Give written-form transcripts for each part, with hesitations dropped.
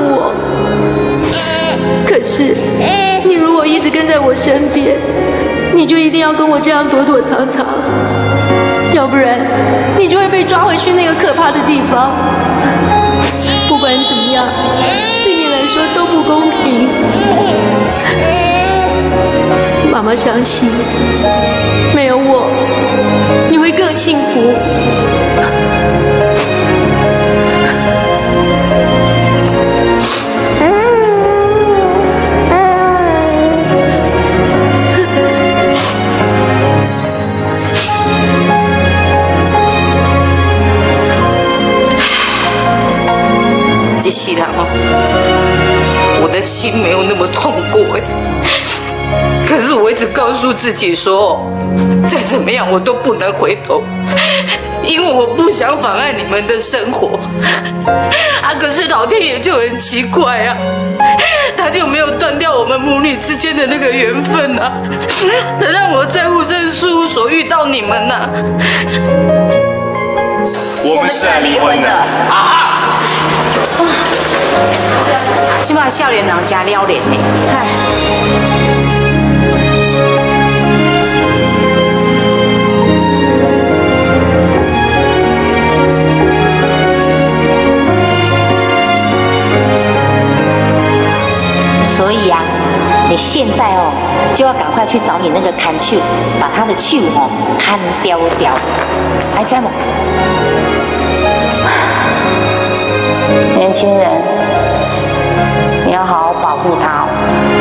我。可是，你如果一直跟在我身边，你就一定要跟我这样躲躲藏藏，要不然你就会被抓回去那个可怕的地方。不管怎么样，对你来说都不公平。妈妈相信，没有我，你会更幸福。 这世人哦，我的心没有那么痛过哎。可是我一直告诉自己说，再怎么样我都不能回头，因为我不想妨碍你们的生活。可是老天爷就很奇怪啊，他就没有断掉我们母女之间的那个缘分啊，他让我在户政事务所遇到你们啊。 我们是来离婚的啊！ 起码少年人真了脸呢。 所以啊，你现在哦就要赶快去找你那个看手，把他的手哦看掉掉，还在吗？年轻人，你要好好保护他哦。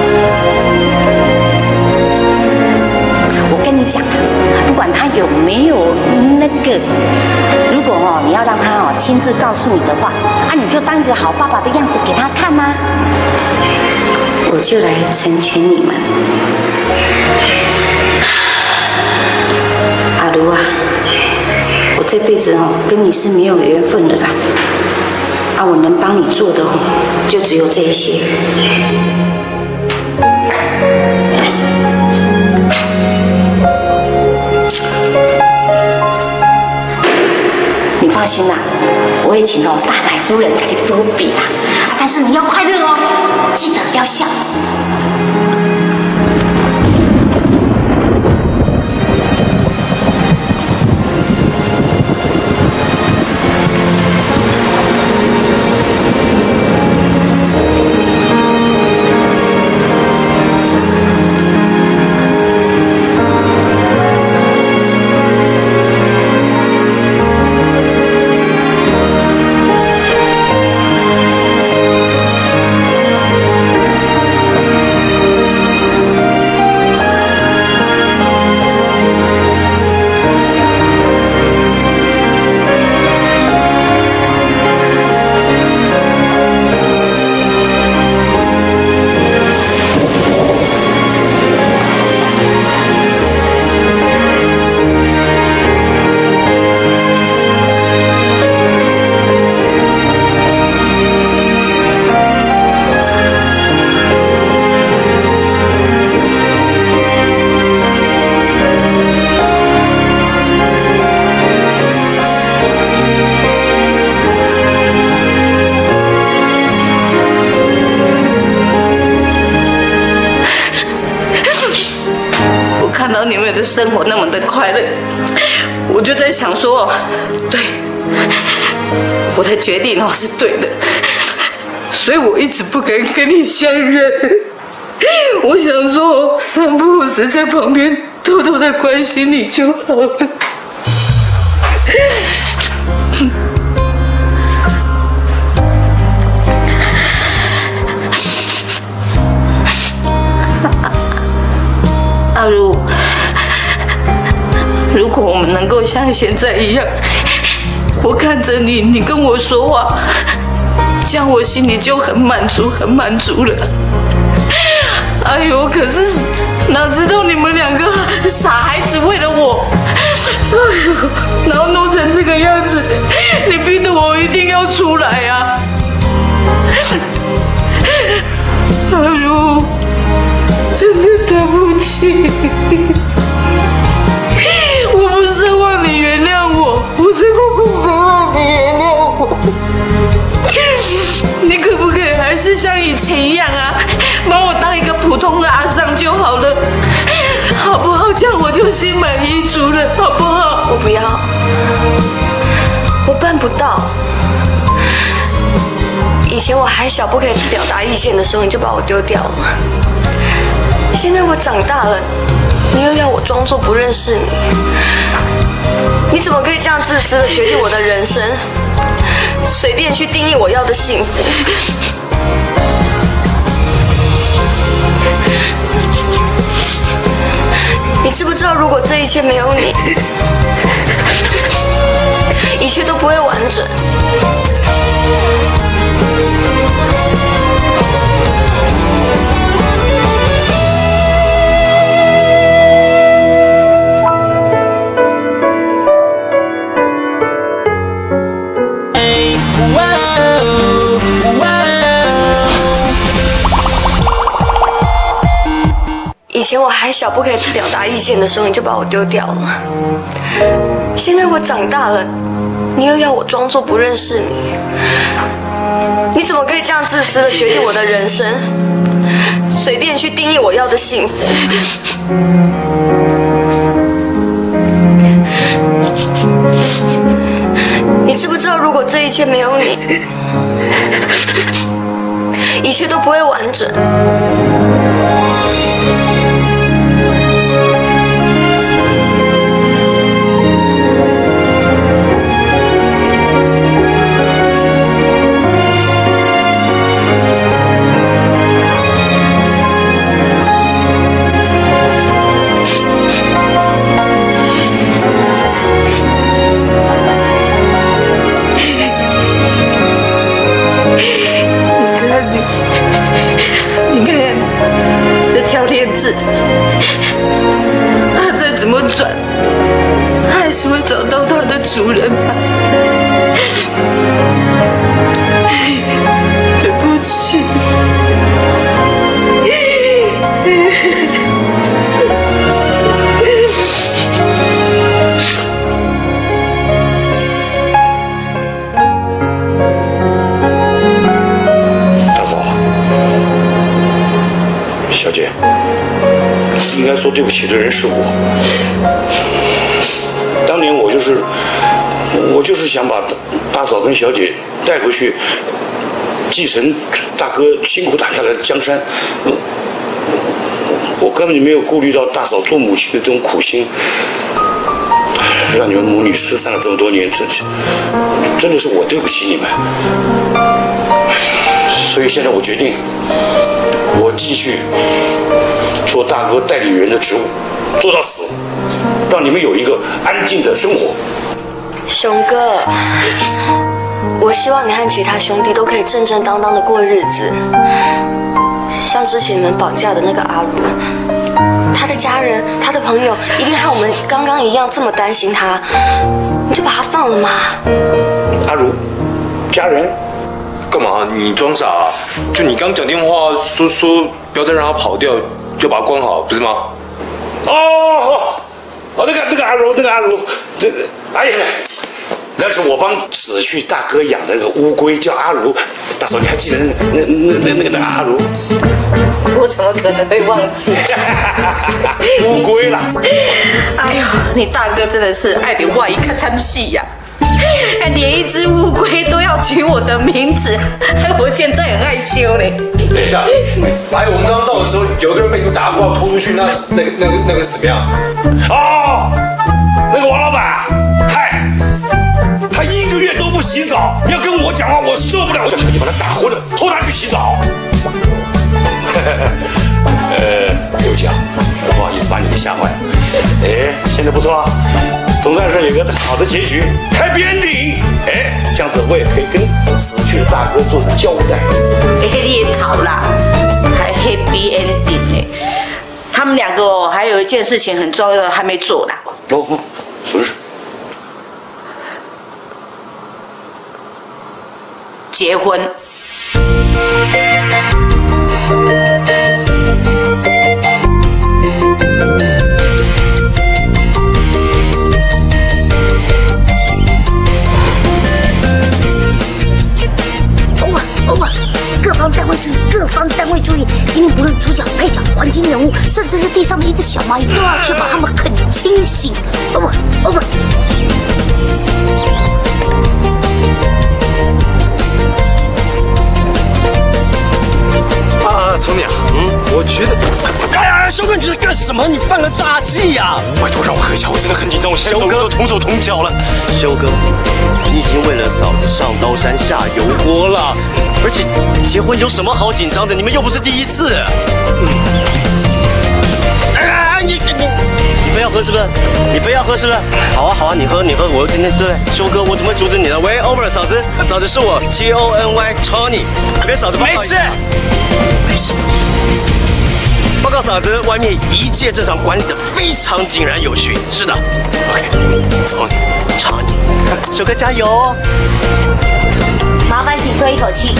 我跟你讲，不管他有没有那个，如果哦你要让他哦亲自告诉你的话，你就当一个好爸爸的样子给他看啊。我就来成全你们。阿如啊，我这辈子哦跟你是没有缘分的啦。我能帮你做的就只有这一些。你放心啦，我会请大奶夫人给你多比啦。但是你要快乐哦，记得要笑。 看到你们的生活那么的快乐，我就在想说，对，我的决定是对的，所以我一直不敢跟你相认。我想说，三不五时在旁边偷偷的关心你就好了。阿如，如果我们能够像现在一样，我看着你，你跟我说话，这样我心里就很满足，很满足了。哎呦，可是哪知道你们两个傻孩子为了我，哎呦，然后弄成这个样子，你逼得我一定要出来啊！阿如，真的对不起，我不是望你原谅我，我真的不是望你原谅我。你可不可以还这样我就心满意足了，好不好？ 我不要，我办不到。以前我还小不可以表达意见的时候，你就把我丢掉了。现在我长大了，你又要我装作不认识你，你怎么可以这样自私的决定我的人生，随便去定义我要的幸福？你知不知道，如果这一切没有你，一切都不会完整。以前我还小不可以表达意见的时候，你就把我丢掉了。现在我长大了，你又要我装作不认识你，你怎么可以这样自私的决定我的人生，随便去定义我要的幸福？你知不知道，如果这一切没有你，一切都不会完整。 你看，这条链子，它再怎么转，它还是会找到它的主人啊！对不起。 小姐，应该说对不起的人是我。当年我就是想把大嫂跟小姐带回去，继承大哥辛苦打下来的江山。我根本就没有顾虑到大嫂做母亲的这种苦心，让你们母女失散了这么多年，真的是我对不起你们。所以现在我决定，我继续做大哥代理人的职务，做到死，让你们有一个安静的生活。 熊哥，我希望你和其他兄弟都可以正正当当的过日子。像之前你们绑架的那个阿如，他的家人、他的朋友一定和我们刚刚一样这么担心他，你就把他放了嘛。 阿如，家人。 干嘛？你装傻啊？就你刚讲电话说不要再让他跑掉，就把他关好，不是吗？ 那个阿如，哎呀，那是我帮死去大哥养的那个乌龟，叫阿如。大嫂，你还记得那个阿如？ 我怎么可能会忘记？ 乌龟啦！ 哎呦，你大哥真的是爱的话一看参戏呀！连一只乌龟都要取我的名字，我现在很害羞嘞。 等一下，还有我们刚刚到的时候，有一个人被你们打过拖出去，那个是怎么样？ 那个王老板，嗨，他1个月都不洗澡，要跟我讲话，我受不了，我叫小姐把他打昏了，拖他去洗澡。对不起啊，不好意思把你给吓坏了。现在不错啊。总算是有个好的结局 ，Happy Ending。这样子我也可以跟死去的大哥做交代。 你也好啦，还 Happy Ending 呢。他们两个还有一件事情很重要的还没做啦。 什么事？ 结婚。 各方单位注意，各方单位注意。今天不论主角、配角、黄金人物，甚至是地上的一只小蚂蚁，都要确保他们很清醒。over。 聪明啊，我觉得， 哎呀，修哥，你这是干什么？你犯了大忌呀！ 拜托让我喝一下，我真的很紧张，我现在都同手同脚了。 修哥，你已经为了嫂子上刀山下油锅了，而且结婚有什么好紧张的？你们又不是第一次。你非要喝是不是？你非要喝是不是？好啊，你喝，我今天对修哥，我怎么会阻止你呢？喂 ，over， 嫂子是我 Tony， 吵你，跟嫂子报告一下。没事。报告嫂子，外面一切正常管理的非常井然有序。是的 ，OK， 吵你，修哥加油！ 麻烦请吹一口气。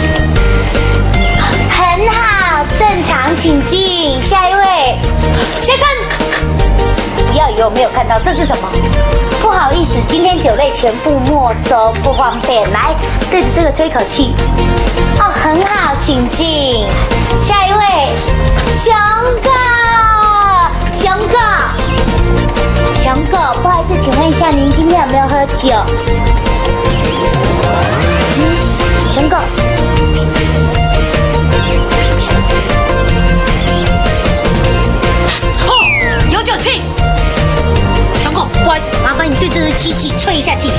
很好，正常，请进。下一位，先生。不要以为我没有看到，这是什么？不好意思，今天酒类全部没收，不方便。来，对着这个吹一口气。哦，很好，请进。下一位，熊哥，不好意思，请问一下，您今天有没有喝酒？熊哥。哦，有酒气。熊狗，不好意思，麻烦你对这个气吹一下气。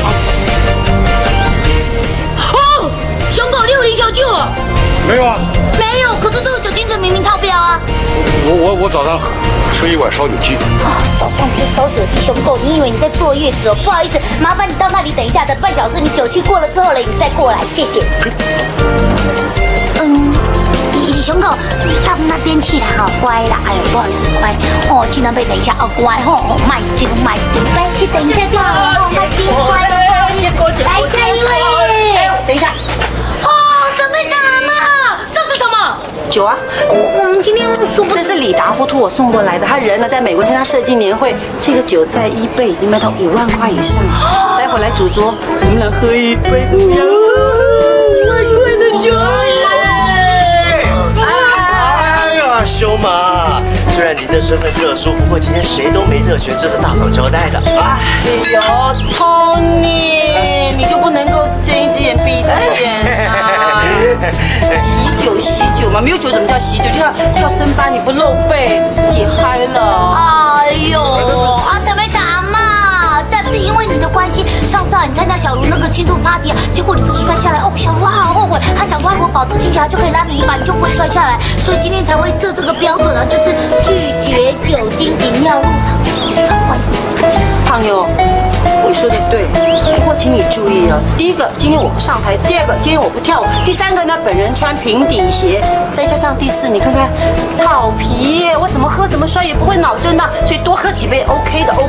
哦，熊狗你有零小酒啊？ 没有啊。 没有，可是这个酒精值明明超标啊。 我早上吃一碗烧酒鸡。 哦，早上吃烧酒鸡，熊狗，你以为你在坐月子哦？不好意思，麻烦你到那里等一下，等半小时，你酒气过了之后呢，你再过来，谢谢。熊狗，到那边去啦，好乖啦，哎呦，不好意思，乖哦，去那边等一下哦，乖哦，慢点，乖，去等一下就好了，快点，乖，来下一位，等一下，哦，沈贝上阿妈，这是什么？ 酒啊， 我们今天说不， 这是李达夫托我送过来的，他人呢在美国参加设计年会，这个酒在eBay已经卖到5万块以上，待会来主桌，我们来喝一杯怎么样？5万块的酒。 修马，虽然您的身份特殊，不过今天谁都没特权，这是大嫂交代的。 哎呦 ，Tony， 你就不能够睁一只眼闭一只眼啊？喜酒嘛，没有酒怎么叫喜酒？就像跳森巴，你不露背，解嗨了。 哎呦，沈贝想阿妈，再不是因为你的关系，上次你参加小卢那个庆祝 party 啊，结果你不是摔下来哦，小卢好后悔，他想说如果保持清醒，他就可以拉你一把，你就不会摔下来，所以今天才会设这个标准啊，就是拒绝酒精饮料入场。 胖妞，你说的对，不过请你注意啊，第一个，今天我不上台；第二个，今天我不跳舞；第三个呢，本人穿平底鞋；再加上第四，你看看草皮耶，我怎么喝怎么摔也不会脑震荡，所以多喝几杯 OK 的。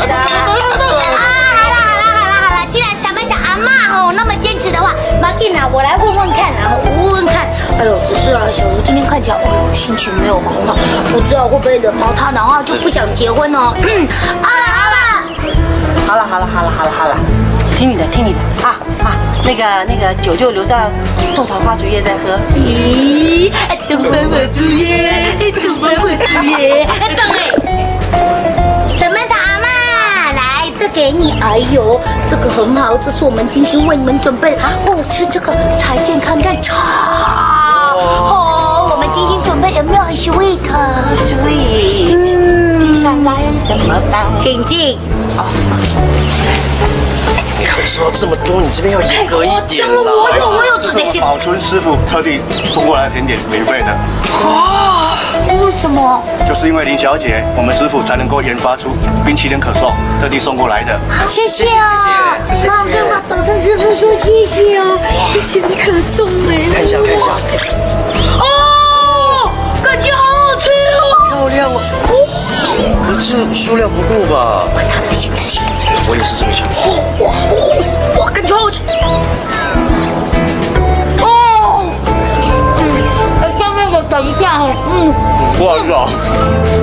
好了，既然想阿妈哦那么坚持的话，马吉娜，我来问问看啊，哎呦，只是啊，小卢今天看起来心情没有很好，不知道会不会惹毛他，然后就不想结婚哦。好了，听你的啊，那个酒就留在洞房花烛夜再喝。咦，洞房花烛夜，等慢堂阿妈来，这给你，哎呦，这个很好，这是我们精心为你们准备的哦，吃这个才健康，看超哦，我们精心准备，有没有很 sweet？ 接下来怎么办？请进。 你看我说到这么多，你这边要严格一点啦。 我有准备些。 宝春师傅特地送过来的甜点，免费的。 哦，为什么？ 就是因为林小姐，我们师傅才能够研发出冰淇淋可颂，特地送过来的。 谢谢哦，帮我跟宝春师傅说谢谢哦，冰淇淋可颂哎。 看一下。 哦，感觉好好吃哦。 漂亮哦。可是这数量不够吧？ 我拿的新吃型。 我也是这么想。 哇，感觉好好吃。上面的等一下哦， 不好意思啊。